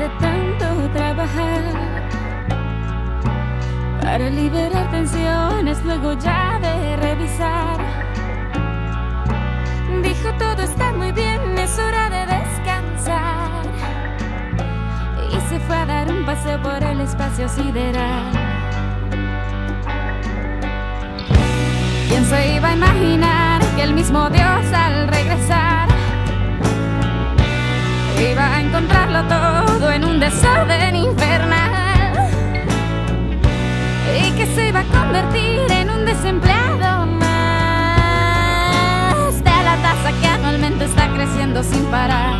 de tanto trabajar para liberar tensiones, luego ya de revisar, dijo todo está muy bien, es hora de descansar, y se fue a dar un paseo por el espacio sideral. ¿Quién se iba a imaginar que el mismo Dios al regresar iba a encontrarlo todo en un desorden infernal, y que se iba a convertir en un desempleado más de la tasa que anualmente está creciendo sin parar?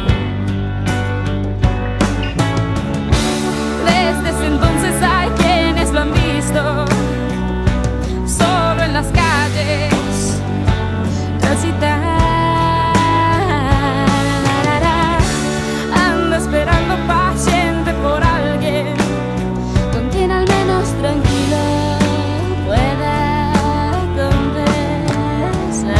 Desde ese entonces hay quienes lo han visto solo en las calles transitar, esperando paciente por alguien con quien al menos tranquilo pueda conversar.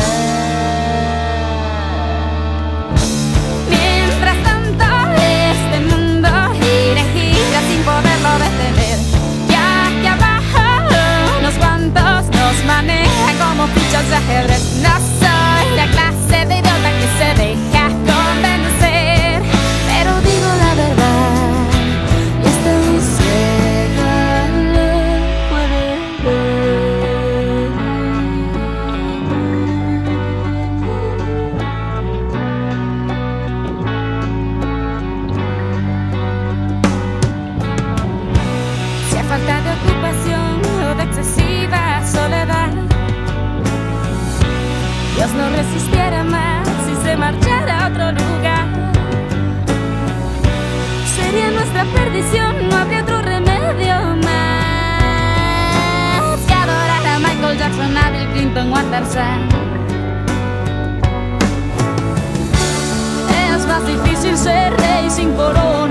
Mientras tanto este mundo gira y gira sin poderlo detener, ya que abajo unos cuantos nos manejan como fichas de ajedrez. No soy la clase de idiota que se deja convencer, pero digo la verdad y estoy ciega, lo puede ver. Si a falta de ocupación o de excesiva soledad Dios no resistiera más si se marchara a otro lugar, sería nuestra perdición, no habría otro remedio más que adorar a Michael Jackson, a Bill Clinton o a Tarzán. Es más difícil ser rey sin corona